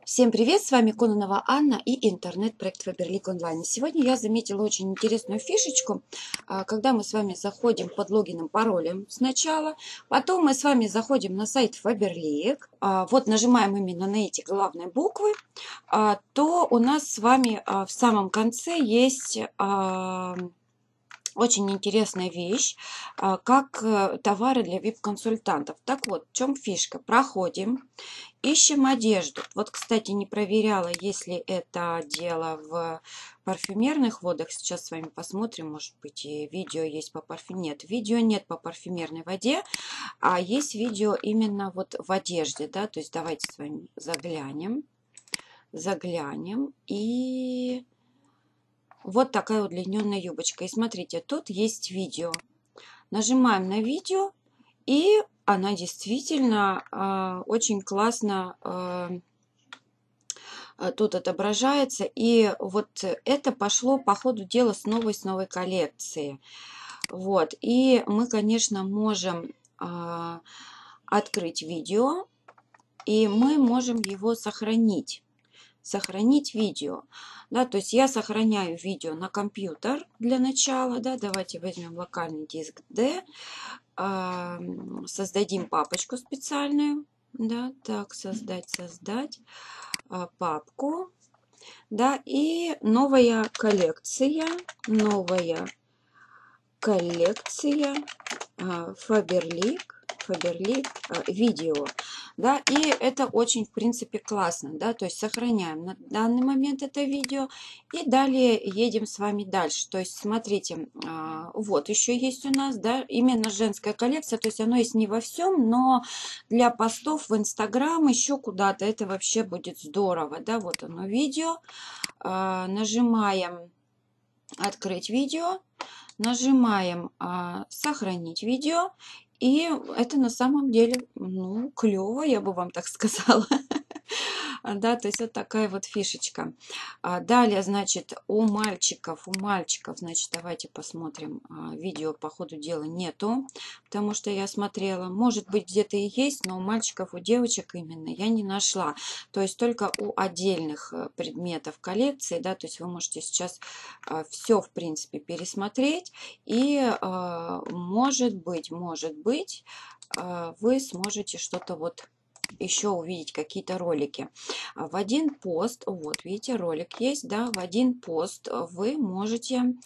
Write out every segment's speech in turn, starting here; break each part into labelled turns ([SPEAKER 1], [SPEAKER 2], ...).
[SPEAKER 1] Всем привет, с вами Кононова Анна и интернет-проект Фаберлик онлайн. Сегодня я заметила очень интересную фишечку, когда мы с вами заходим под логином, паролем сначала, потом мы с вами заходим на сайт Фаберлик, вот нажимаем именно на эти главные буквы, то у нас с вами в самом конце есть очень интересная вещь, как товары для VIP-консультантов. Так вот, в чем фишка? Проходим. Ищем одежду. Вот, кстати, не проверяла, если это дело в парфюмерных водах. Сейчас с вами посмотрим, может быть, и видео есть по парфюмерной. Нет, видео нет по парфюмерной воде, а есть видео именно вот в одежде, да. То есть давайте с вами заглянем. И вот такая удлиненная юбочка. И смотрите, тут есть видео. Нажимаем на видео, и она действительно очень классно тут отображается. И вот это пошло по ходу дела с новой коллекции. Вот. И мы, конечно, можем открыть видео, и мы можем его сохранить. Сохранить видео. Да, то есть я сохраняю видео на компьютер для начала. Да, давайте возьмем локальный диск D. Создадим папочку специальную. Да, так, создать папку. Да, и новая коллекция Фаберлик видео. Да, и это очень, в принципе, классно, да, то есть сохраняем на данный момент это видео и далее едем с вами дальше. То есть смотрите, вот еще есть у нас, да, именно женская коллекция, то есть оно есть не во всем, но для постов в Инстаграм еще куда-то это вообще будет здорово, да, вот оно видео, нажимаем открыть видео, нажимаем сохранить видео, и это на самом деле, ну, клево, я бы вам так сказала. Да, то есть вот такая вот фишечка. Далее, значит, у мальчиков, значит, давайте посмотрим. Видео по ходу дела нету, потому что я смотрела. Может быть, где-то и есть, но у мальчиков, у девочек именно я не нашла. То есть только у отдельных предметов коллекции, да, то есть вы можете сейчас все, в принципе, пересмотреть. И может быть, вы сможете что-то вот еще увидеть, какие-то ролики. В один пост, вот видите, ролик есть, да, в один пост вы можете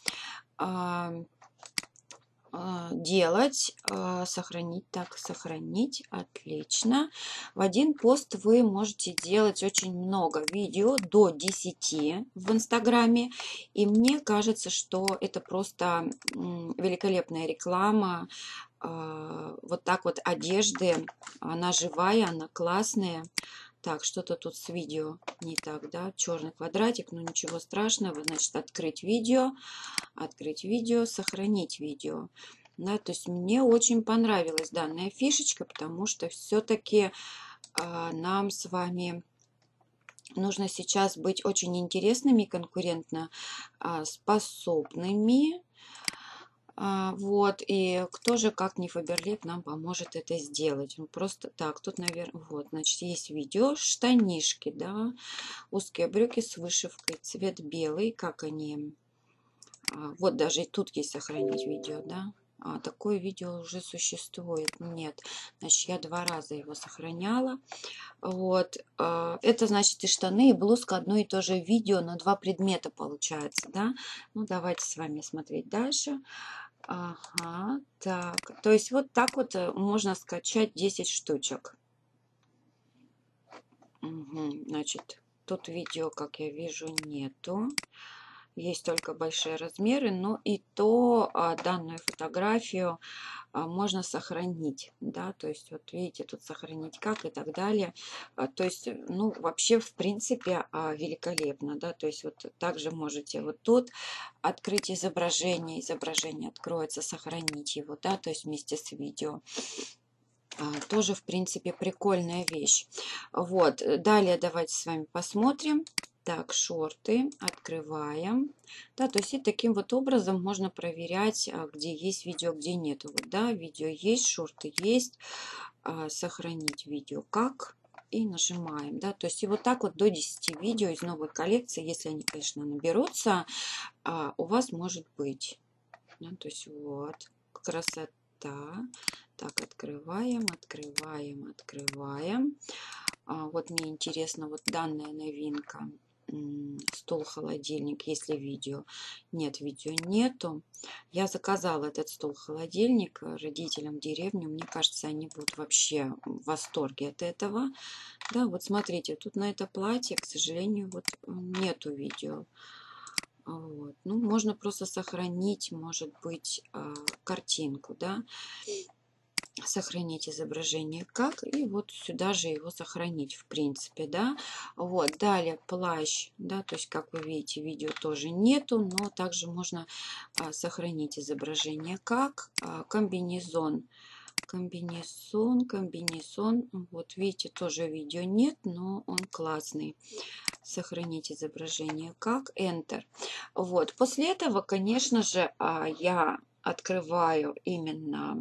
[SPEAKER 1] делать, сохранить, отлично. В один пост вы можете делать очень много видео, до 10 в Инстаграме, и мне кажется, что это просто великолепная реклама. Вот так вот одежды, она живая, она классная. Так, что-то тут с видео не так, да, черный квадратик, но ничего страшного. Значит, открыть видео, сохранить видео. Да, то есть мне очень понравилась данная фишечка, потому что все-таки нам с вами нужно сейчас быть очень интересными, конкурентно способными. Вот, и кто же, как не Фаберлик, нам поможет это сделать. Ну, просто так, тут, наверное, вот, значит, есть видео, штанишки, да, узкие брюки с вышивкой, цвет белый, как они, вот даже и тут есть сохранить видео, да. Такое видео уже существует, нет, значит, я 2 раза его сохраняла. Вот, это значит и штаны, и блузка одно и то же видео на 2 предмета получается, да. Ну, давайте с вами смотреть дальше. Ага, так, то есть вот так вот можно скачать 10 штучек. Угу, значит, тут видео, как я вижу, нету. Есть только большие размеры, но и то данную фотографию можно сохранить, да, то есть вот видите, тут сохранить как и так далее. То есть, ну, вообще, в принципе, великолепно, да, то есть вот также можете вот тут открыть изображение откроется, сохранить его, да, то есть вместе с видео. Тоже, в принципе, прикольная вещь. Вот, далее давайте с вами посмотрим. Так, шорты открываем. Да, то есть и таким вот образом можно проверять, где есть видео, где нету. Вот, да, видео есть, шорты есть. Сохранить видео как. и нажимаем, да, то есть и вот так вот до 10 видео из новой коллекции, если они, конечно, наберутся, у вас может быть. Да, то есть вот, красота. Так, открываем, открываем, открываем. Вот мне интересно, вот данная новинка. Стол-холодильник, если видео. Нет, видео нету. Я заказала этот стол-холодильник родителям в деревню. Мне кажется, они будут вообще в восторге от этого. Да, вот смотрите, тут на это платье, к сожалению, вот нету видео. Вот. Ну, можно просто сохранить, может быть, картинку, да, сохранить изображение как, и вот сюда же его сохранить, в принципе, да. Вот, далее плащ, да, то есть, как вы видите, видео тоже нету, но также можно сохранить изображение как. Комбинезон. Комбинезон, вот видите, тоже видео нет, но он классный. Сохранить изображение как, Enter. Вот, после этого, конечно же, я открываю именно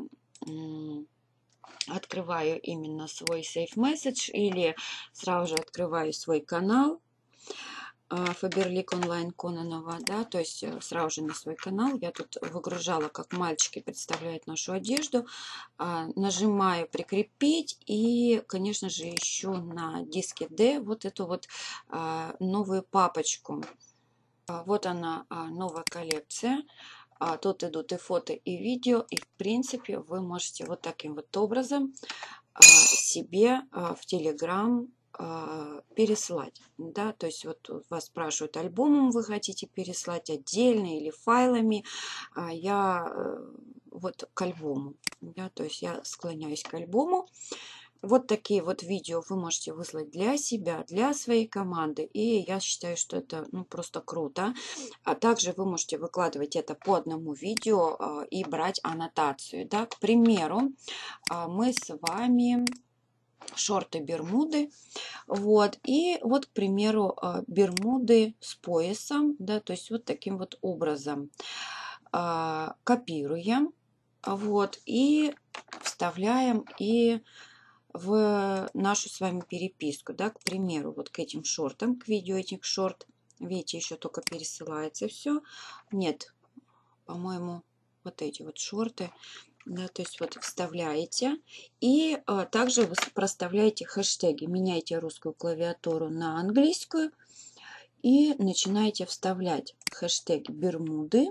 [SPEAKER 1] свой Save Message или сразу же открываю свой канал Фаберлик онлайн Кононова, да, то есть сразу же на свой канал. Я тут выгружала, как мальчики представляют нашу одежду. Нажимаю прикрепить и, конечно же, еще на диске D вот эту вот новую папочку. Вот она, новая коллекция. Тут идут и фото, и видео, и в принципе вы можете вот таким вот образом себе в Telegram переслать, да, то есть вот вас спрашивают, альбомом вы хотите переслать отдельно или файлами, я вот к альбому, да, то есть я склоняюсь к альбому. Вот такие вот видео вы можете выслать для себя, для своей команды. И я считаю, что это просто круто. А также вы можете выкладывать это по одному видео и брать аннотацию. Да? К примеру, мы с вами шорты бермуды. Вот. И вот, к примеру, бермуды с поясом. Да? То есть вот таким вот образом. Копируем. Вот. И вставляем и в нашу с вами переписку, да, к примеру, вот к этим шортам, к видео этих шорт, видите, еще только пересылается все. Нет, по-моему, вот эти вот шорты, да, то есть вот вставляете и также вы проставляете хэштеги, меняете русскую клавиатуру на английскую и начинаете вставлять хэштеги бермуды.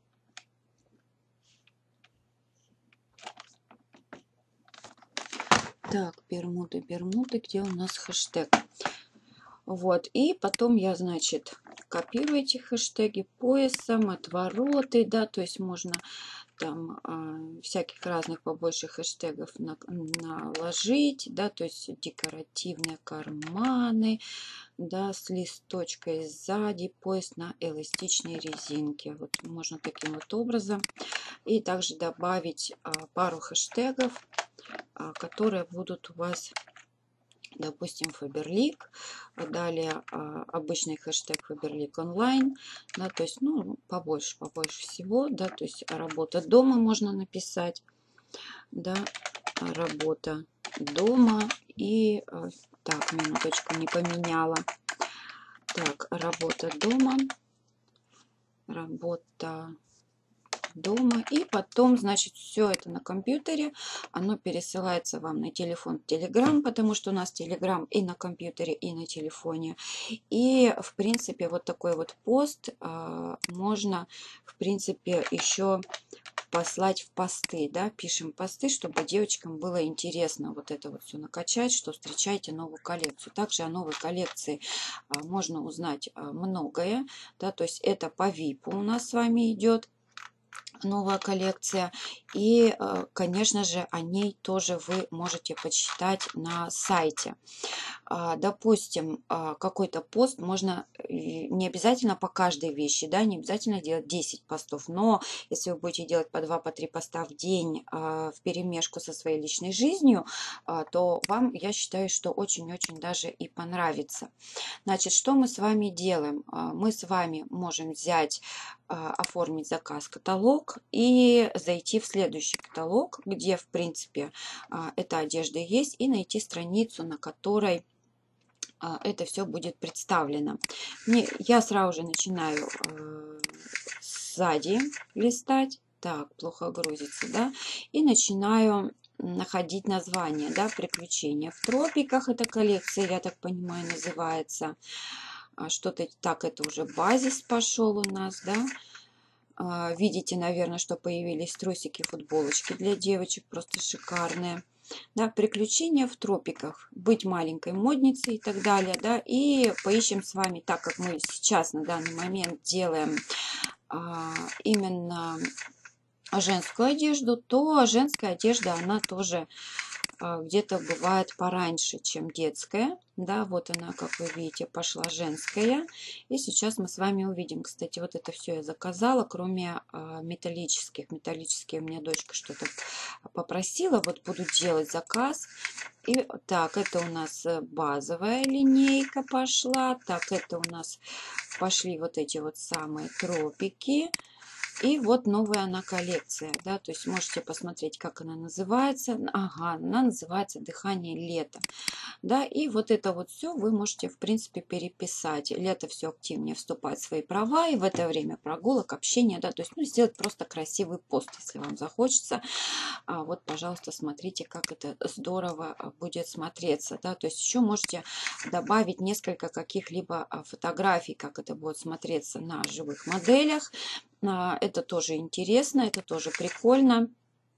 [SPEAKER 1] Так, бермуды, где у нас хэштег? Вот, и потом я, значит, копирую эти хэштеги поясом, отвороты, да, то есть можно там всяких разных побольше хэштегов наложить, да, то есть декоративные карманы, да, с листочкой сзади, пояс на эластичной резинке. Вот можно таким вот образом. И также добавить пару хэштегов, которые будут у вас, допустим, Фаберлик, далее обычный хэштег Фаберлик онлайн, да, то есть, побольше всего, да, то есть работа дома можно написать, да, работа дома и, так, минуточку, не поменяла, так, работа дома, и потом, значит, все это на компьютере, оно пересылается вам на телефон в Telegram, потому что у нас Telegram и на компьютере, и на телефоне. И, в принципе, вот такой вот пост можно, в принципе, еще послать в посты, да, пишем посты, чтобы девочкам было интересно вот это вот все накачать, что встречаете новую коллекцию. Также о новой коллекции можно узнать многое, да, то есть это по VIP у нас с вами идет новая коллекция, и, конечно же, о ней тоже вы можете почитать на сайте. Допустим, какой-то пост можно, не обязательно по каждой вещи, да, не обязательно делать 10 постов, но если вы будете делать по 2, по 3 поста в день в перемешку со своей личной жизнью, то вам, я считаю, что очень-очень даже и понравится. Значит, что мы с вами делаем? Мы с вами можем взять, оформить заказ-каталог, каталог и зайти в следующий каталог, где, в принципе, эта одежда есть, и найти страницу, на которой это все будет представлено. Я сразу же начинаю сзади листать. Так, плохо грузится, да? И начинаю находить название, да, «Приключения в тропиках». Это коллекция, я так понимаю, называется. Что-то так, это уже базис пошел у нас, да. Видите, наверное, что появились трусики, футболочки для девочек, просто шикарные. Да, приключения в тропиках, быть маленькой модницей и так далее, да, и поищем с вами, так как мы сейчас на данный момент делаем именно женскую одежду, то женская одежда, она тоже где-то бывает пораньше, чем детская. Да, вот она, как вы видите, пошла женская. И сейчас мы с вами увидим. Кстати, вот это все я заказала, кроме металлических. Металлические у меня дочка что-то попросила. Вот буду делать заказ. И так, это у нас базовая линейка пошла. Так, это у нас пошли вот эти вот самые тропики. И вот новая она коллекция, да, то есть можете посмотреть, как она называется. Ага, она называется «Дыхание лета». Да, и вот это вот все вы можете, в принципе, переписать. Лето все активнее вступает в свои права, и в это время прогулок, общения, да, то есть, ну, сделать просто красивый пост, если вам захочется. Вот, пожалуйста, смотрите, как это здорово будет смотреться, да, то есть еще можете добавить несколько каких-либо фотографий, как это будет смотреться на живых моделях. Это тоже интересно, это тоже прикольно.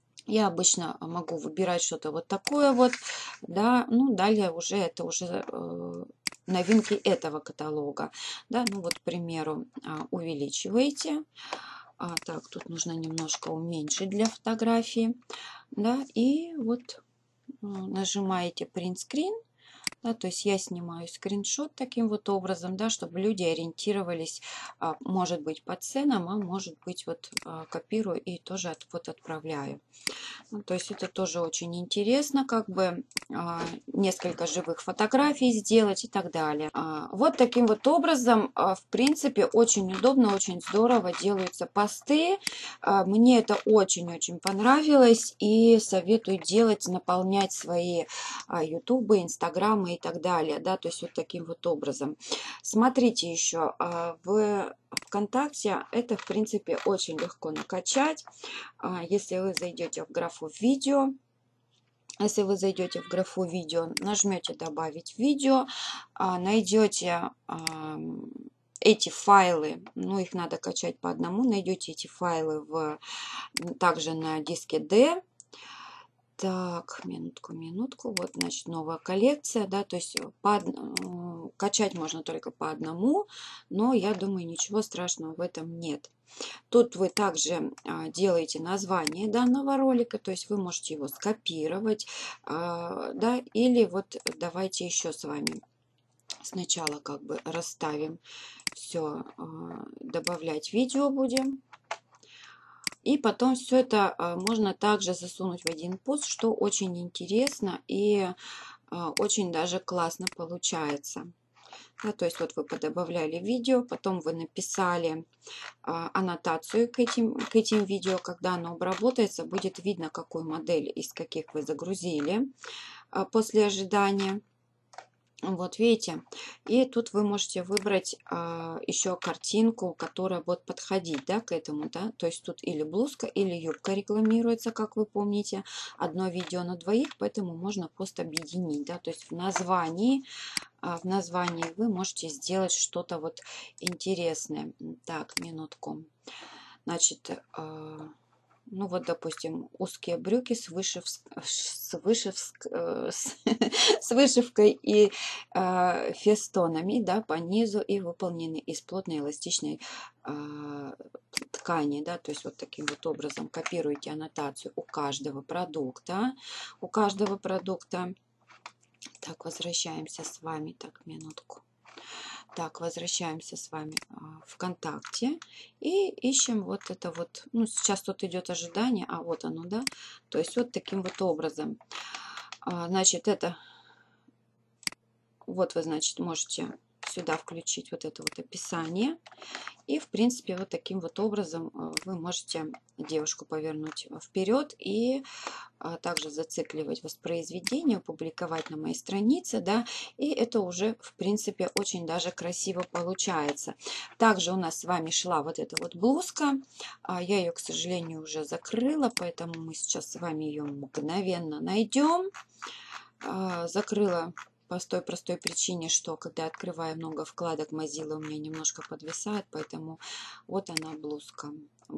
[SPEAKER 1] Я обычно могу выбирать что-то вот такое вот, да, ну, далее уже это уже новинки этого каталога, да, ну, вот, к примеру, увеличиваете, так, тут нужно немножко уменьшить для фотографии, да, и вот нажимаете print screen. Да, то есть я снимаю скриншот таким вот образом, да, чтобы люди ориентировались, может быть, по ценам, а может быть, вот копирую и тоже вот отправляю. Ну, то есть это тоже очень интересно, как бы несколько живых фотографий сделать и так далее. Вот таким вот образом, в принципе, очень удобно, очень здорово делаются посты. Мне это очень-очень понравилось и советую делать, наполнять свои ютубы, инстаграмы и так далее, да, то есть вот таким вот образом. Смотрите еще, в ВКонтакте это, в принципе, очень легко накачать. Если вы зайдете в графу видео, нажмете «Добавить видео», найдете эти файлы, ну, их надо качать по одному, найдете эти файлы также на диске D. Так, минутку, вот, значит, новая коллекция, да, то есть качать можно только по одному, но я думаю, ничего страшного в этом нет. Тут вы также делаете название данного ролика, то есть вы можете его скопировать, да, или вот давайте еще с вами сначала как бы расставим все, добавлять видео будем. И потом все это можно также засунуть в один пост, что очень интересно и очень даже классно получается. Да, то есть вот вы подобавляли видео, потом вы написали аннотацию к этим видео. Когда оно обработается, будет видно, какую модель из каких вы загрузили после ожидания. Вот видите, и тут вы можете выбрать еще картинку, которая будет подходить, да, к этому, да, то есть тут или блузка, или юбка рекламируется, как вы помните, одно видео на двоих, поэтому можно просто объединить, да, то есть в названии вы можете сделать что-то вот интересное. Так, минутку, значит, ну вот, допустим, узкие брюки с вышивкой и фестонами, да, по низу и выполнены из плотной эластичной ткани, да, то есть вот таким вот образом копируете аннотацию у каждого продукта, Так, возвращаемся с вами, так, минутку. Так, возвращаемся с вами в ВКонтакте и ищем вот это вот. Ну, сейчас тут идет ожидание, а вот оно, да. То есть вот таким вот образом. Значит, это вот вы, значит, можете сюда включить вот это вот описание. И, в принципе, вот таким вот образом вы можете девушку повернуть вперед и также зацикливать воспроизведение, публиковать на моей странице, да, и это уже, в принципе, очень даже красиво получается. Также у нас с вами шла вот эта вот блузка, я ее, к сожалению, уже закрыла, поэтому мы сейчас с вами ее мгновенно найдем. Закрыла по той простой причине, что когда открываю много вкладок, Mozilla у меня немножко подвисает, поэтому вот она блузка.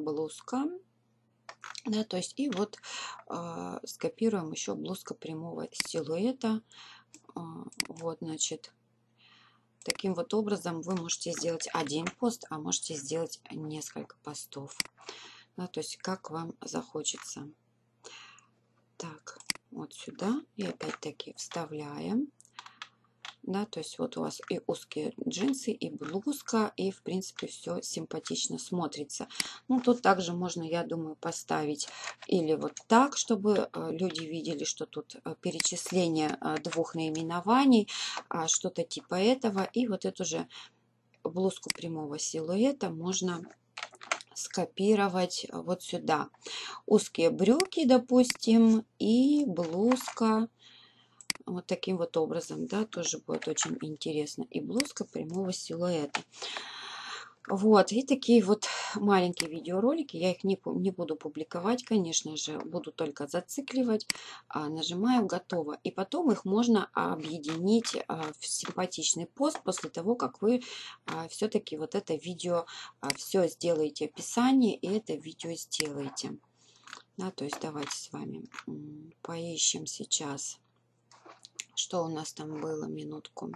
[SPEAKER 1] Да, то есть и вот скопируем еще блузка прямого силуэта. Вот, значит, таким вот образом вы можете сделать один пост, а можете сделать несколько постов. Да, то есть как вам захочется. Так, вот сюда и опять-таки вставляем. Да, то есть вот у вас и узкие джинсы, и блузка, и в принципе все симпатично смотрится. Ну, тут также можно, я думаю, поставить или вот так, чтобы люди видели, что тут перечисление двух наименований, что-то типа этого. И вот эту же блузку прямого силуэта можно скопировать вот сюда. Узкие брюки, допустим, и блузка. Вот таким вот образом, да, тоже будет очень интересно. И блузка прямого силуэта. Вот, и такие вот маленькие видеоролики. Я их не буду публиковать, конечно же, буду только зацикливать. Нажимаю «Готово». И потом их можно объединить в симпатичный пост после того, как вы все-таки вот это видео все сделаете, описание, и это видео сделаете. Да, то есть давайте с вами поищем сейчас. Что у нас там было? Минутку.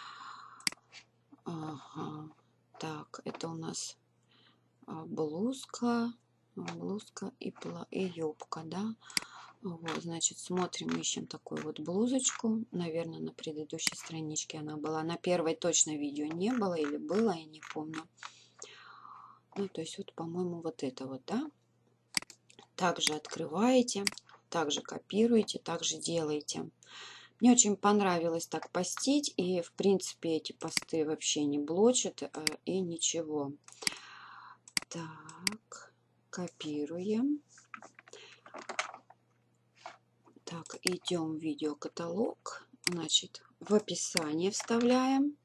[SPEAKER 1] Ага. Так, это у нас блузка и юбка, да. Вот, значит, смотрим, ищем такую вот блузочку. Наверное, на предыдущей страничке она была. На первой точно видео не было или было, я не помню. Ну, то есть вот, по-моему, вот это вот, да. Также открываете, также копируете, также делаете. Мне очень понравилось так постить, и в принципе эти посты вообще не блочат и ничего. Так, копируем. Так, идем в видеокаталог. Значит, в описание вставляем.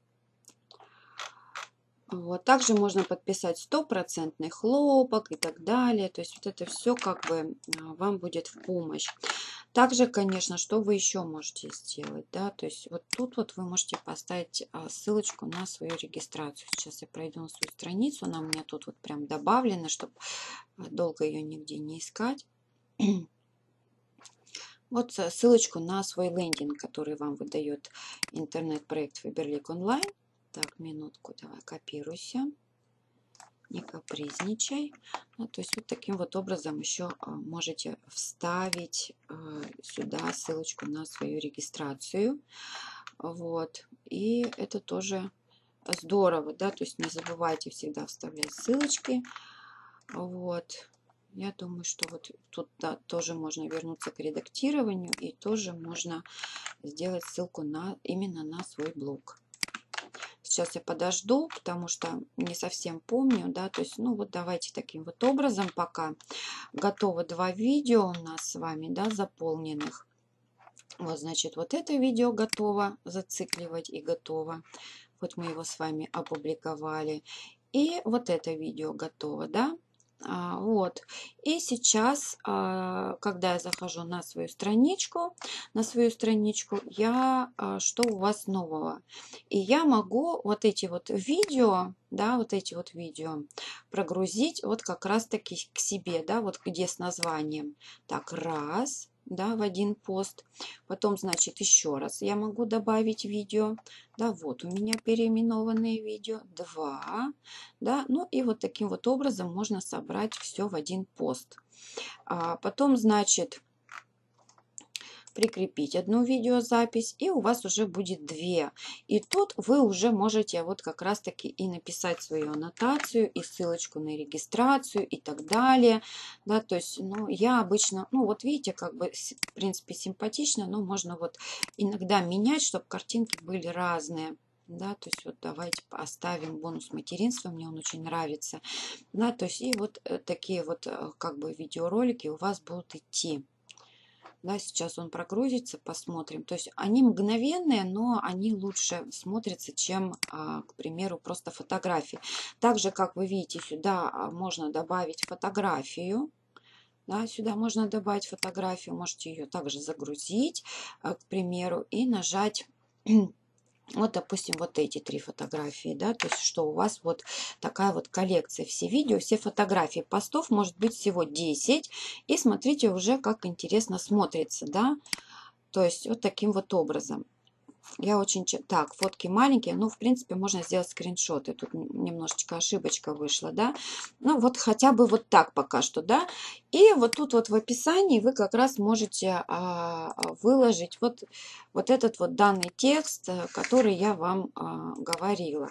[SPEAKER 1] Вот. Также можно подписать 100% хлопок и так далее. То есть вот это все как бы вам будет в помощь. Также, конечно, что вы еще можете сделать, да, то есть вот тут вот вы можете поставить ссылочку на свою регистрацию. Сейчас я пройду на свою страницу, она у меня тут вот прям добавлена, чтобы долго ее нигде не искать. Вот ссылочку на свой лендинг, который вам выдает интернет-проект Faberlic Online. Так, минутку, давай, копируйся. Не капризничай. Ну, то есть вот таким вот образом еще можете вставить сюда ссылочку на свою регистрацию. Вот. И это тоже здорово, да, то есть не забывайте всегда вставлять ссылочки. Вот. Я думаю, что вот тут да, тоже можно вернуться к редактированию и тоже можно сделать ссылку именно на свой блог. Сейчас я подожду, потому что не совсем помню, да, то есть, ну вот давайте таким вот образом пока. Готово 2 видео у нас с вами, да, заполненных. Вот, значит, вот это видео готово, зацикливать и готово. Вот мы его с вами опубликовали. И вот это видео готово, да. Вот. И сейчас, когда я захожу на свою страничку, я, что у вас нового? И я могу вот эти вот видео, да, вот эти вот видео прогрузить вот как раз-таки к себе, да, вот где с названием. Так, раз, да, в один пост. Потом, значит, еще раз я могу добавить видео. Да, вот у меня переименованные видео. 2. Да, ну и вот таким вот образом можно собрать все в один пост. Потом, значит, прикрепить одну видеозапись, и у вас уже будет 2. И тут вы уже можете вот как раз таки и написать свою аннотацию, и ссылочку на регистрацию, и так далее. Да, то есть, ну, я обычно, ну, вот видите, как бы, в принципе, симпатично, но можно вот иногда менять, чтобы картинки были разные. Да, то есть вот давайте оставим бонус материнства, мне он очень нравится. Да, то есть и вот такие вот как бы видеоролики у вас будут идти. Да, сейчас он прогрузится, посмотрим. То есть они мгновенные, но они лучше смотрятся, чем, к примеру, просто фотографии. Также, как вы видите, сюда можно добавить фотографию. Да, сюда можно добавить фотографию, можете ее также загрузить, к примеру, и нажать вот, допустим, вот эти 3 фотографии, да, то есть что у вас вот такая вот коллекция, все видео, все фотографии, постов может быть всего 10, и смотрите уже, как интересно смотрится, да, то есть вот таким вот образом. Я очень... Так, фотки маленькие, ну, в принципе, можно сделать скриншоты. Тут немножечко ошибочка вышла, да. Ну, вот хотя бы вот так пока что, да. И вот тут вот в описании вы как раз можете выложить вот этот вот данный текст, который я вам говорила.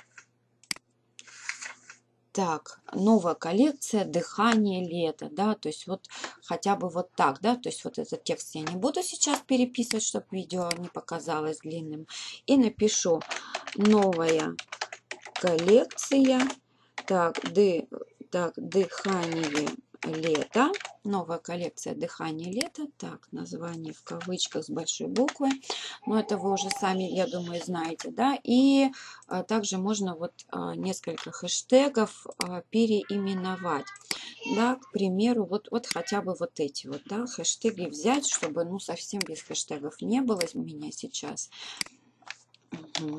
[SPEAKER 1] Так, новая коллекция «Дыхание лета», да, то есть вот хотя бы вот так, да, то есть вот этот текст я не буду сейчас переписывать, чтобы видео не показалось длинным, и напишу «Новая коллекция», так, «Дыхание лета», новая коллекция «Дыхание лета», так, название в кавычках с большой буквы, но это вы уже сами, я думаю, знаете, да, и также можно вот несколько хэштегов переименовать, да, к примеру, вот хотя бы вот эти вот, да, хэштеги взять, чтобы, ну, совсем без хэштегов не было у меня сейчас. Угу.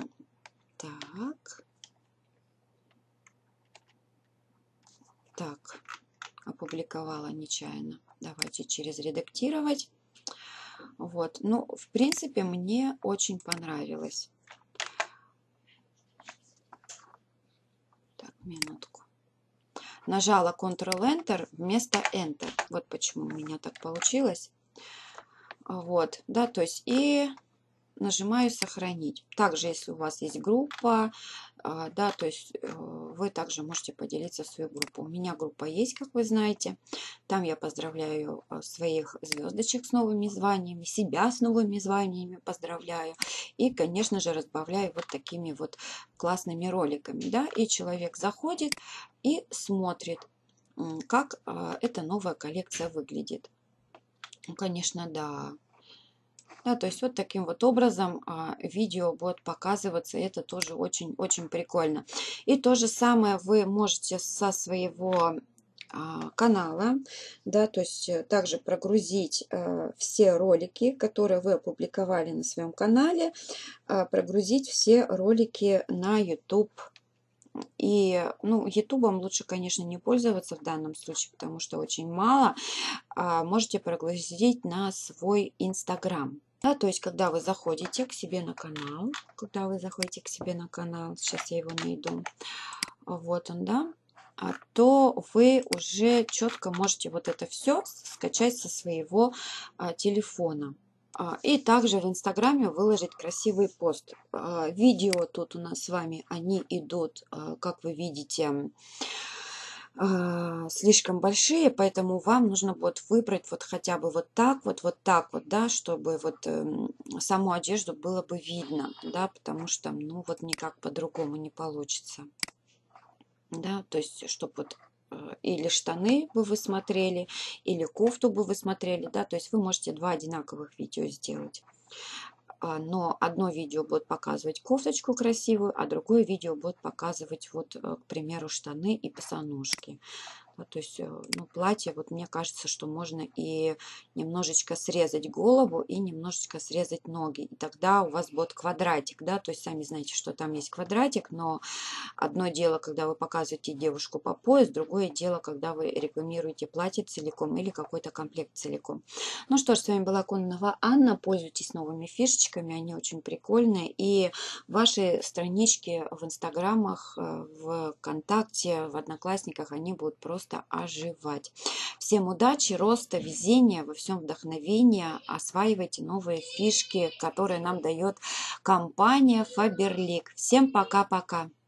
[SPEAKER 1] Так, опубликовала нечаянно. Давайте через редактировать. Вот, ну, в принципе, мне очень понравилось. Так, минутку. Нажала Ctrl-Enter вместо Enter. Вот почему у меня так получилось. Вот, да, то есть и нажимаю сохранить. Также, если у вас есть группа, да, то есть вы также можете поделиться в свою группу. У меня группа есть, как вы знаете. Там я поздравляю своих звездочек с новыми званиями, себя с новыми званиями поздравляю. И, конечно же, разбавляю вот такими вот классными роликами, да. И человек заходит и смотрит, как эта новая коллекция выглядит. Ну, конечно, да. Да, то есть вот таким вот образом видео будет показываться. Это тоже очень-очень прикольно. И то же самое вы можете со своего канала, да, то есть также прогрузить все ролики, которые вы опубликовали на своем канале, прогрузить все ролики на YouTube. И, ну, ютубом лучше, конечно, не пользоваться в данном случае, потому что очень мало. Можете прогрузить на свой Инстаграм. Да, то есть, когда вы заходите к себе на канал, сейчас я его найду, вот он, да, то вы уже четко можете вот это все скачать со своего телефона. И также в Инстаграме выложить красивый пост. Видео тут у нас с вами, они идут, как вы видите, слишком большие, поэтому вам нужно будет выбрать вот хотя бы вот так вот, да, чтобы вот саму одежду было бы видно, да, потому что, ну, вот никак по-другому не получится, да, то есть, чтобы вот или штаны бы вы смотрели, или кофту бы вы смотрели, да, то есть вы можете 2 одинаковых видео сделать. Но одно видео будет показывать кофточку красивую, а другое видео будет показывать, вот, к примеру, штаны и босоножки. Да, то есть, ну, платье, вот мне кажется, что можно и немножечко срезать голову, и немножечко срезать ноги. И тогда у вас будет квадратик, да, то есть сами знаете, что там есть квадратик, но одно дело, когда вы показываете девушку по пояс, другое дело, когда вы рекламируете платье целиком или какой-то комплект целиком. Ну что ж, с вами была Кононова Анна. Пользуйтесь новыми фишечками, они очень прикольные. И ваши странички в Инстаграмах, в ВКонтакте, в Одноклассниках, они будут просто оживать. Всем удачи, роста, везения, во всем вдохновения. Осваивайте новые фишки, которые нам дает компания Faberlic. Всем пока-пока!